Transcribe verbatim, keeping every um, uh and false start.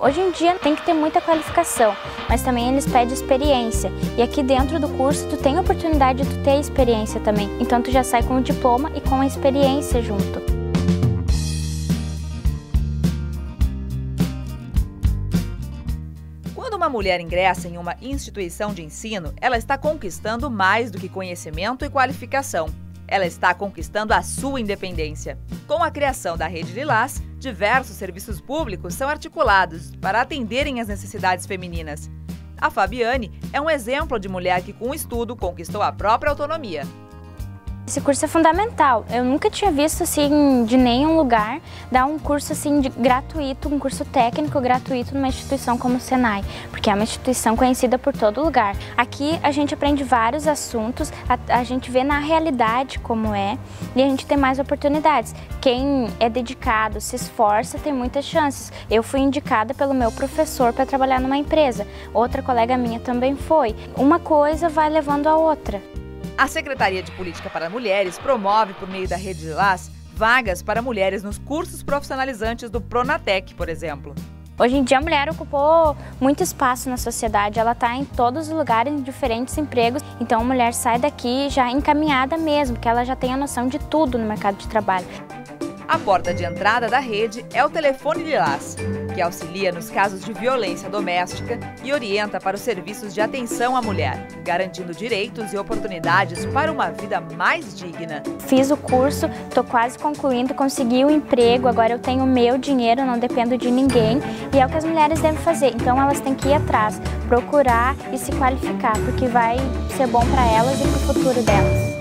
Hoje em dia tem que ter muita qualificação, mas também eles pedem experiência. E aqui dentro do curso tu tem a oportunidade de tu ter experiência também. Então tu já sai com o diploma e com a experiência junto. Quando uma mulher ingressa em uma instituição de ensino, ela está conquistando mais do que conhecimento e qualificação. Ela está conquistando a sua independência. Com a criação da Rede Lilás, diversos serviços públicos são articulados para atenderem às necessidades femininas. A Fabiane é um exemplo de mulher que, com o estudo, conquistou a própria autonomia. Esse curso é fundamental. Eu nunca tinha visto assim de nenhum lugar dar um curso assim de gratuito, um curso técnico gratuito numa instituição como o Senai, porque é uma instituição conhecida por todo lugar. Aqui a gente aprende vários assuntos, a, a gente vê na realidade como é e a gente tem mais oportunidades. Quem é dedicado, se esforça, tem muitas chances. Eu fui indicada pelo meu professor para trabalhar numa empresa. Outra colega minha também foi. Uma coisa vai levando a outra. A Secretaria de Política para Mulheres promove, por meio da Rede Lilás, vagas para mulheres nos cursos profissionalizantes do Pronatec, por exemplo. Hoje em dia a mulher ocupou muito espaço na sociedade, ela está em todos os lugares, em diferentes empregos, então a mulher sai daqui já encaminhada mesmo, que ela já tem a noção de tudo no mercado de trabalho. A porta de entrada da rede é o telefone Lilás, que auxilia nos casos de violência doméstica e orienta para os serviços de atenção à mulher, garantindo direitos e oportunidades para uma vida mais digna. Fiz o curso, estou quase concluindo, consegui o emprego, agora eu tenho o meu dinheiro, não dependo de ninguém e é o que as mulheres devem fazer. Então elas têm que ir atrás, procurar e se qualificar, porque vai ser bom para elas e para o futuro delas.